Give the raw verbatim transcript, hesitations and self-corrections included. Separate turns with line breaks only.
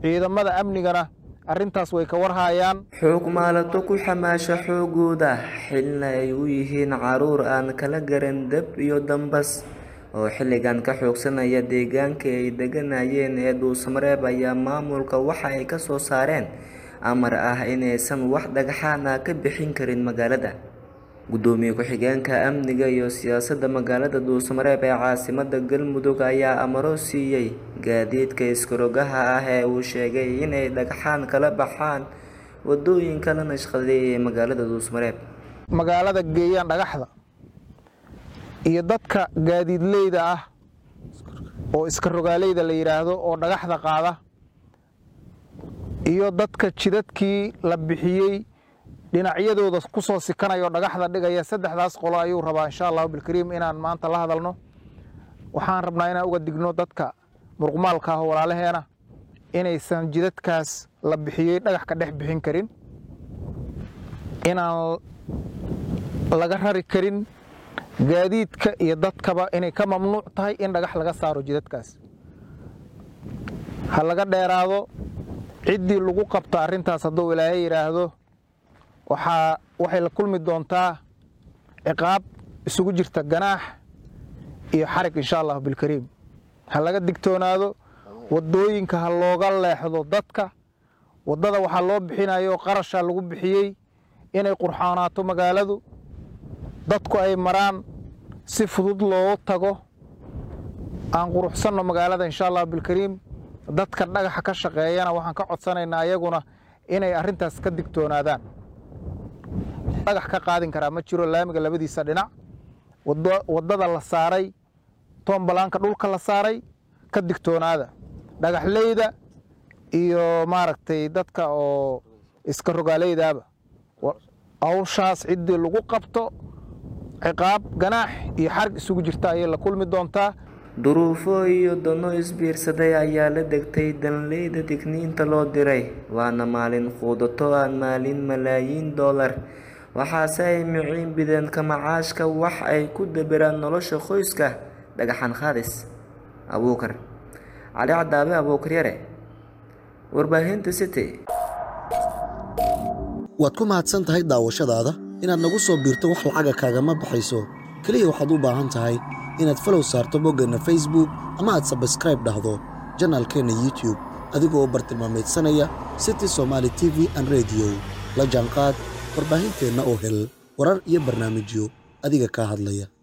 ciidamada amnigana arrintaas way ka warhayaan.
Xoog maalato ku xamaasha xoogooda xilna ay u yihiin caruur aan kala garan dab iyo dambas oo xilligan ka xoogsanaya deegaanka ay deganayeen ee Dhuusamareeb ayaa maamulka waxa ay ka soo saareen amar ah inaysan wax dhagaxaan ah ka bixin karin magaalada. Gudoomiye ku-xigeenka amniga iyo siyaasadda magaalada Dhuusamareeb ee caasimadda Galmudug ayaa amaro siiyay gaadiidka iskarogaha ah ee uu sheegay inay dhagaxaan kala baxaan wadooyinka la nashqadeeyay ee magaalada Dhuusamareeb.
Magaalada geeyaan dhagaxda iyo dadka gaadiidleyda ah oo iskarogaaleyda la yiraahdo oo dhagaxda qaada iyo dadka jidadkii la bixiyay dhinacyadooda ku soo sikanayo dhagaxda dhigaya saddexdaas qolo ayuu rabaa insha Allah bil kariim inaan maanta la hadalno. Waxaan rabnaa inaan uga digno dadka murqmaalka ah walaalaheena inaysan jidadkaas la bixiyay dhagax ka dhex bixin karin, inaan laga rari karin gaadiidka iyo dadkaba inay ka mamnuuc tahay in dhagax laga saaro jidadkaas. Ha laga dheeraado ciddii lagu qabto arrintaas hadduu Ilaahay yiraahdo waxa waxay la kulmi doontaa ciqaab isugu jirta ganaax iyo xarig insha Allah bil kariim. Ha laga digtoonaado wadooyinka ha looga leexdo dadka wadada waxa loo bixinayo qarasha lagu bixiyay inay qurxaanaato magaaladu dadku ay maraan si fudud loo tago aan quruxsano magaalada insha Allah bil kariim. dadka dhagaxa ka shaqeeyana waxaan ka codsanaynaa ayaguna inay arrintaas ka digtoonaadaan. dhagax ka qaadin karaa ma jiro laamiga labadiisa dhinac wadada la saaray tombalaanka dhulka la saaray ka digtoonaada dhagaxleyda iyo maaragtay dadka oo iska rogaaleydaaba awshaas cidii lagu qabto ciqaab ganaax iyo xarig isugu jirta ay la kulmi doontaa.
duruufo iyo dano isbiirsaday ayaa la degtay danleyda digniinta loo diray waana maalin quudato aan maalin malaayiin dollar waxaase ay miciin bideen ka macaashka wax ay ku dabiraan nolosha qoyska dhagaxan qaadis. Abuukar Cali Cadaabe Abuukar Yare warbaahinta City.
waad ku mahadsan tahay daawashadaada inaad nagu soo biirto wax lacaga kaagama baxayso kaliya waxaad u baahan tahay inaad follow saarto boggana Facebook ama aad subscribe dhahdo channelkeena YouTube adigoo bartilmaameedsanaya City Somali T V and Radio la jaanqaad warbaahinteena oo hel warar iyo barnaamijyo adiga ka hadlaya.